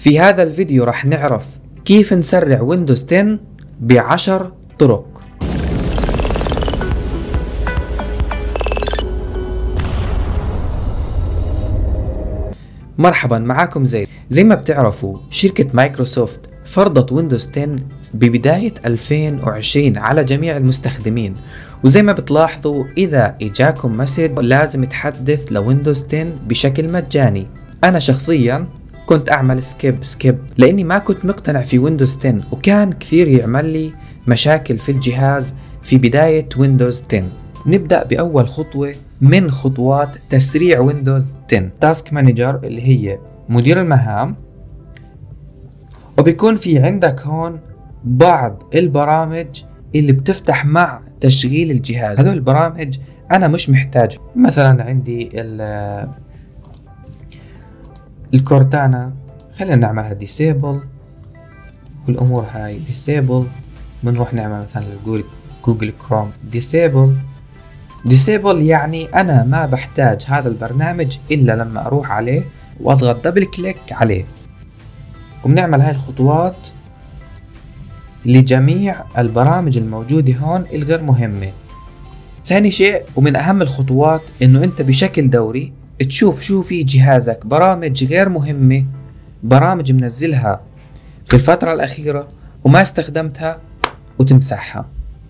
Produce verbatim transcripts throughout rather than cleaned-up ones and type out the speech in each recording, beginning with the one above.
في هذا الفيديو راح نعرف كيف نسرع ويندوز عشرة بعشر طرق. مرحبا، معاكم زيد. زي ما بتعرفوا شركة مايكروسوفت فرضت ويندوز عشرة ببداية ألفين وعشرين على جميع المستخدمين، وزي ما بتلاحظوا إذا إجاكم مسج لازم تحدث لويندوز عشرة بشكل مجاني. أنا شخصيا كنت أعمل سكيب سكيب لأني ما كنت مقتنع في ويندوز عشرة، وكان كثير يعمل لي مشاكل في الجهاز في بداية ويندوز عشرة. نبدأ بأول خطوة من خطوات تسريع ويندوز عشرة، تاسك مانجر اللي هي مدير المهام، وبيكون في عندك هون بعض البرامج اللي بتفتح مع تشغيل الجهاز. هذول البرامج أنا مش محتاج، مثلا عندي الكورتانا، خلينا نعملها ديسيبل والأمور هاي ديسيبل. بنروح نعمل مثلا جوجل جوجل كروم ديسيبل. ديسيبل يعني أنا ما بحتاج هذا البرنامج إلا لما أروح عليه وأضغط دبل كليك عليه. وبنعمل هاي الخطوات لجميع البرامج الموجودة هون الغير مهمة. ثاني شيء ومن أهم الخطوات إنه أنت بشكل دوري تشوف شو في جهازك برامج غير مهمة، برامج منزلها في الفترة الأخيرة وما استخدمتها، وتمسحها.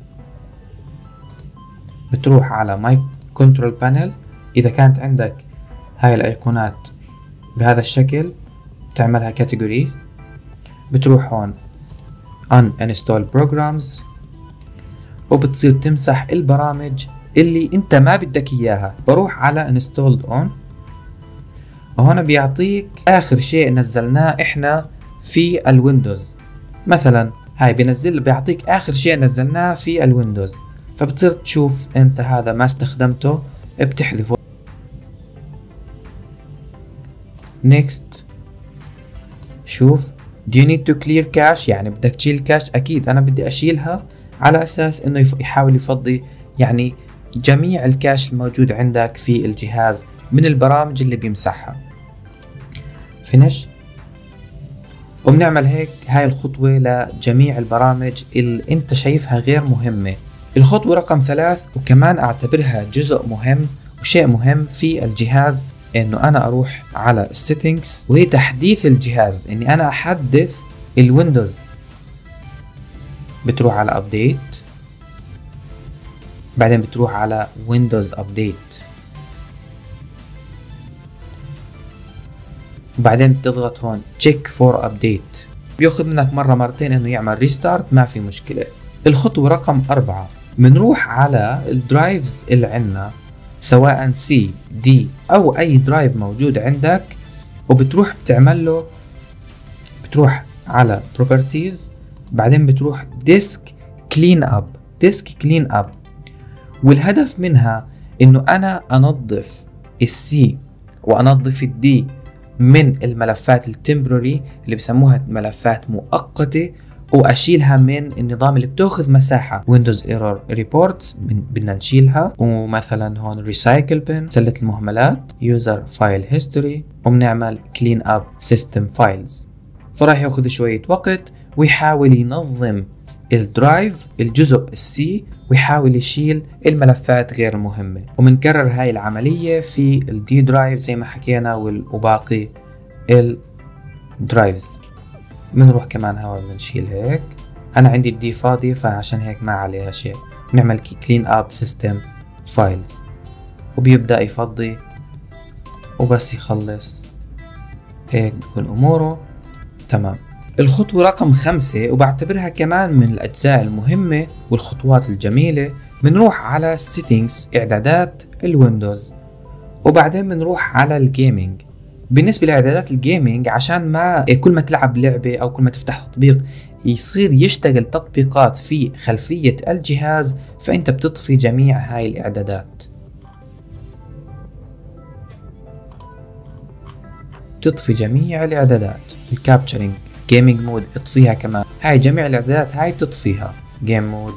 بتروح على ماي كنترول بانل، إذا كانت عندك هاي الأيقونات بهذا الشكل بتعملها كاتيجوري. بتروح هون uninstall programs وبتصير تمسح البرامج اللي انت ما بدك اياها. بروح على installed on، وهنا بيعطيك اخر شيء نزلناه احنا في الويندوز. مثلا هاي بينزل بيعطيك اخر شيء نزلناه في الويندوز، فبتصير تشوف انت هذا ما استخدمته بتحذفه. next. شوف do you need to clear cache، يعني بدك تشيل كاش. اكيد انا بدي اشيلها على اساس انه يحاول يفضي يعني جميع الكاش الموجود عندك في الجهاز من البرامج اللي بيمسحها. finish. وبنعمل هيك هاي الخطوة لجميع البرامج اللي انت شايفها غير مهمة. الخطوة رقم ثلاث وكمان اعتبرها جزء مهم وشيء مهم في الجهاز، انه انا اروح على السيتنجز وهي تحديث الجهاز، اني انا احدث الويندوز. بتروح على ابديت، بعدين بتروح على ويندوز ابديت، وبعدين بتضغط هون تشيك فور ابديت. بياخذ منك مرة مرتين انه يعمل ريستارت، ما في مشكلة. الخطوة رقم أربعة بنروح على الدرايفز اللي عندنا، سواء سي دي او اي درايف موجود عندك، وبتروح بتعمل له بتروح على properties، بعدين بتروح disk clean up disk clean up. والهدف منها انه انا انظف السي وانظف الدي من الملفات التمبرري اللي بسموها ملفات مؤقتة، واشيلها من النظام اللي بتاخذ مساحة. ويندوز ايرور ريبورتس بدنا نشيلها، ومثلا هون ريسايكل بن سلة المهملات، يوزر فايل هيستوري، وبنعمل كلين اب سيستم فايلز. فراح ياخذ شوية وقت ويحاول ينظم الدرايف الجزء السي ويحاول يشيل الملفات غير المهمة. وبنكرر هاي العملية في الدي درايف زي ما حكينا وباقي الدرايفز. بنروح كمان هون بنشيل هيك. انا عندي الدي فاضي فعشان هيك ما عليها شيء. نعمل كلين اب سيستم فايلز، وبيبدأ يفضي، وبس يخلص هيك بكون اموره تمام. الخطوة رقم خمسة وبعتبرها كمان من الاجزاء المهمة والخطوات الجميلة، بنروح على settings اعدادات الويندوز، وبعدين بنروح على الجيمنج. بالنسبة لإعدادات الجيمنج، عشان ما كل ما تلعب لعبة أو كل ما تفتح تطبيق يصير يشتغل تطبيقات في خلفية الجهاز، فأنت بتطفي جميع هاي الإعدادات. بتطفي جميع الإعدادات. الكابتشرينج جيمنج مود اطفيها كمان. هاي جميع الإعدادات هاي تطفيها. جيم مود.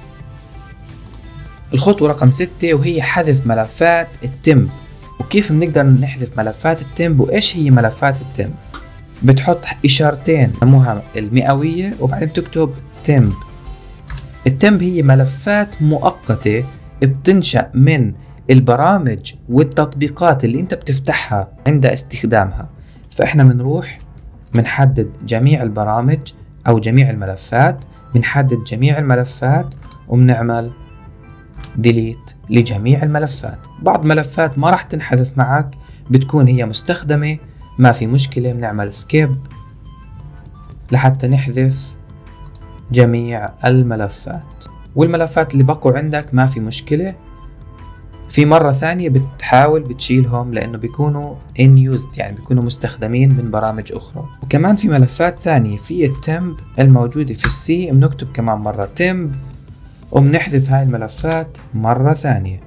الخطوة رقم ستة وهي حذف ملفات التمب. وكيف بنقدر نحذف ملفات التمب، وإيش هي ملفات التمب؟ بتحط اشارتين سموها المئوية وبعدين بتكتب temp. التمب هي ملفات مؤقتة بتنشأ من البرامج والتطبيقات اللي انت بتفتحها عند استخدامها. فاحنا بنروح بنحدد جميع البرامج او جميع الملفات، بنحدد جميع الملفات وبنعمل ديليت لجميع الملفات. بعض ملفات ما راح تنحذف معك، بتكون هي مستخدمة ما في مشكلة، بنعمل سكيب لحتى نحذف جميع الملفات. والملفات اللي بقوا عندك ما في مشكلة، في مرة ثانية بتحاول بتشيلهم لأنه بيكونوا in used، يعني بيكونوا مستخدمين من برامج أخرى. وكمان في ملفات ثانية في التمب الموجودة في السي، بنكتب كمان مرة تمب وبنحذف هاي الملفات مرة ثانية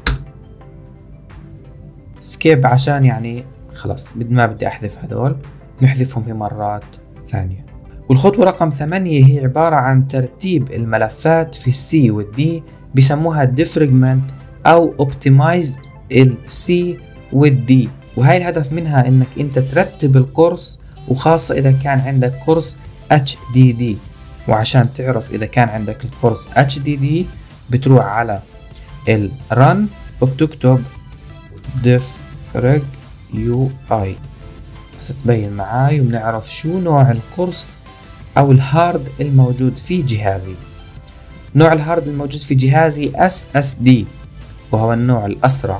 سكيب، عشان يعني خلاص ما بدي أحذف هذول، نحذفهم في مرات ثانية. والخطوة رقم ثمانية هي عبارة عن ترتيب الملفات في السي والدي، بيسموها ديفرجمنت أو اوبتمايز السي والدي. وهاي الهدف منها إنك أنت ترتب القرص، وخاصة إذا كان عندك قرص اتش دي دي. وعشان تعرف إذا كان عندك القرص اتش دي دي بتروح على الرن وبتكتب ديفرج يو اي بس تبين معاي، وبنعرف شو نوع القرص أو الهارد الموجود في جهازي. نوع الهارد الموجود في جهازي اس اس دي وهو النوع الأسرع.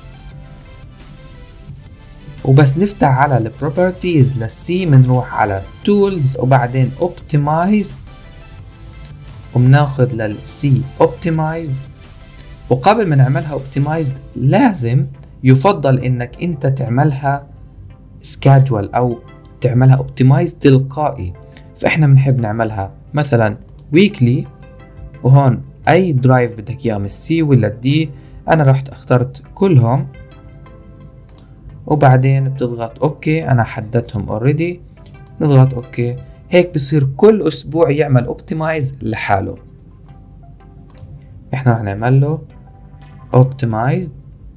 وبس نفتح على البروبرتيز للسي بنروح على تولز وبعدين اوبتمايز وبناخذ للسي اوبتمايز. وقبل ما نعملها اوبتمايز لازم يفضل انك انت تعملها سكادجول او تعملها اوبتمايز تلقائي. فاحنا بنحب نعملها مثلا ويكلي، وهون اي درايف بدك اياه من السي ولا الدي، انا رحت اخترت كلهم وبعدين بتضغط اوكي. انا حددتهم اوريدي، نضغط اوكي. هيك بصير كل اسبوع يعمل اوبتمايز لحاله. احنا رح نعمل له اوبتمايز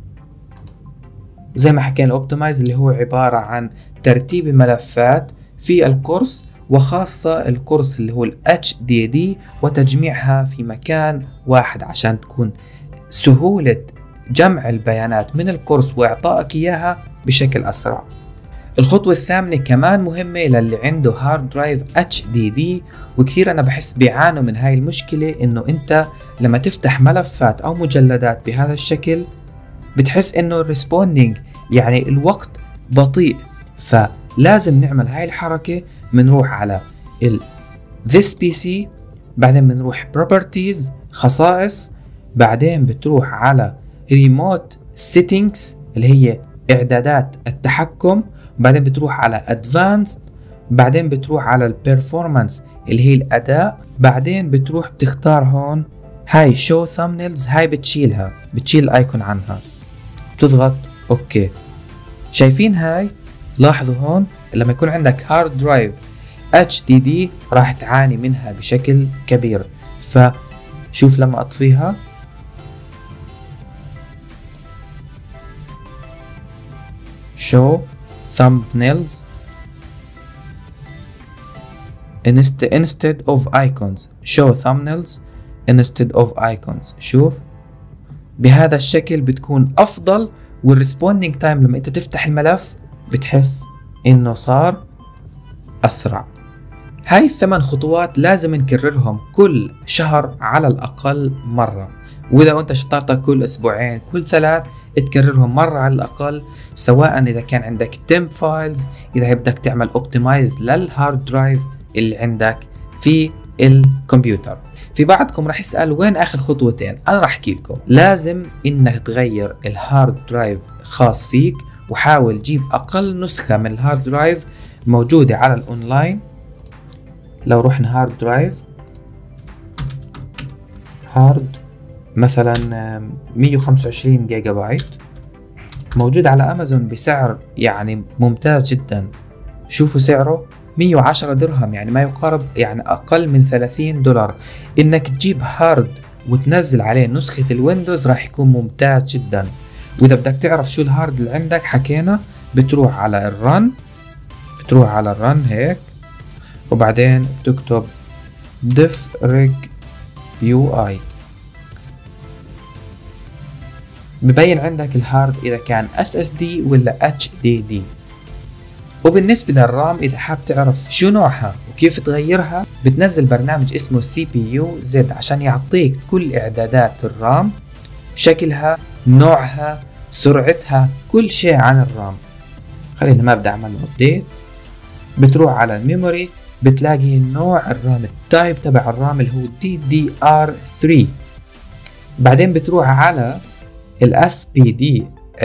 زي ما حكينا. الاوبتمايز اللي هو عبارة عن ترتيب الملفات في القرص، وخاصة القرص اللي هو ال اتش دي دي، وتجميعها في مكان واحد عشان تكون سهولة جمع البيانات من القرص واعطائك اياها بشكل اسرع. الخطوة الثامنة كمان مهمة للي عنده هارد درايف اتش دي دي، وكثير انا بحس بيعانوا من هاي المشكلة، انه انت لما تفتح ملفات او مجلدات بهذا الشكل بتحس انه الريسبوندينج يعني الوقت بطيء. فلازم نعمل هاي الحركة، بنروح على ال this بي سي، بعدين بنروح properties خصائص، بعدين بتروح على remote settings اللي هي اعدادات التحكم، بعدين بتروح على advanced، بعدين بتروح على ال performance اللي هي الاداء، بعدين بتروح بتختار هون هاي show thumbnails، هاي بتشيلها، بتشيل الايكون عنها، بتضغط اوكي. شايفين هاي؟ لاحظوا هون لما يكون عندك هارد درايف اتش دي دي راح تعاني منها بشكل كبير. فشوف لما اطفيها show thumbnails instead of icons، show thumbnails instead of icons. شوف بهذا الشكل بتكون افضل، والريسبوندينج تايم لما انت تفتح الملف بتحس انه صار اسرع. هاي الثمان خطوات لازم نكررهم كل شهر على الاقل مرة، واذا انت شطرتها كل اسبوعين كل ثلاث تكررهم مرة على الاقل، سواء اذا كان عندك تيمب فايلز، اذا بدك تعمل اوبتمايز للهارد درايف اللي عندك في الكمبيوتر. في بعضكم راح يسأل وين اخر خطوتين؟ انا راح احكي لكم. لازم انك تغير الهارد درايف خاص فيك، وحاول جيب اقل نسخة من الهارد درايف موجودة على الاونلاين. لو رحنا هارد درايف هارد مثلا مية وخمسة وعشرين جيجا بايت موجود على امازون بسعر يعني ممتاز جدا. شوفوا سعره مية وعشرة درهم، يعني ما يقارب يعني اقل من ثلاثين دولار. انك تجيب هارد وتنزل عليه نسخة الويندوز راح يكون ممتاز جدا. واذا بدك تعرف شو الهارد اللي عندك حكينا، بتروح على الرن بتروح على الرن هيك، وبعدين بتكتب diff rig يو آي، ببين عندك الهارد إذا كان إس إس دي ولا إتش دي دي. وبالنسبة للرام إذا حاب تعرف شو نوعها وكيف تغيرها، بتنزل برنامج اسمه سي بي يو زد عشان يعطيك كل إعدادات الرام، شكلها، نوعها، سرعتها، كل شيء عن الرام. خلينا ما بدي أعمل أبديت. بتروح على الميموري بتلاقي نوع الرام، التايب تبع الرام اللي هو دي دي آر ثري. بعدين بتروح على الاس بي دي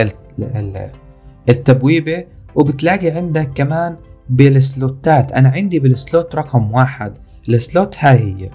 التبويبة، وبتلاقي عندك كمان بالسلوتات. انا عندي بالسلوت رقم واحد، السلوت هاي هي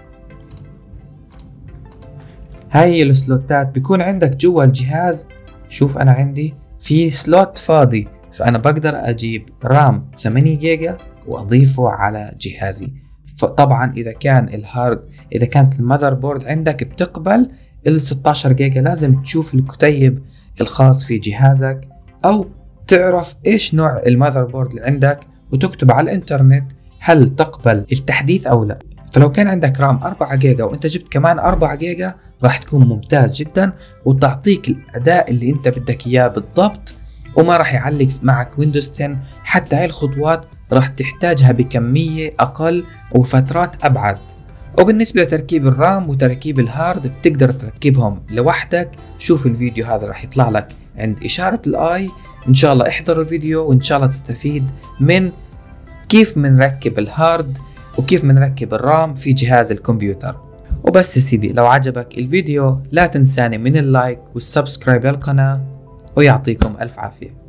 هاي هي السلوتات. بيكون عندك جوا الجهاز، شوف انا عندي في سلوت فاضي، فانا بقدر اجيب رام ثمانية جيجا واضيفه على جهازي. فطبعا اذا كان الهارد اذا كانت المذر بورد عندك بتقبل ال ستة عشر جيجا، لازم تشوف الكتيب الخاص في جهازك او تعرف ايش نوع المذر بورد اللي عندك وتكتب على الانترنت هل تقبل التحديث او لا. فلو كان عندك رام أربعة جيجا وانت جبت كمان أربعة جيجا راح تكون ممتاز جدا وتعطيك الاداء اللي انت بدك اياه بالضبط، وما راح يعلق معك ويندوز عشرة. حتى هاي الخطوات راح تحتاجها بكمية اقل وفترات ابعد. وبالنسبة لتركيب الرام وتركيب الهارد بتقدر تركبهم لوحدك. شوف الفيديو هذا راح يطلع لك عند إشارة الآي. إن شاء الله احضر الفيديو وإن شاء الله تستفيد من كيف منركب الهارد وكيف منركب الرام في جهاز الكمبيوتر. وبس يا سيدي، لو عجبك الفيديو لا تنساني من اللايك والسبسكرايب للقناة، ويعطيكم ألف عافية.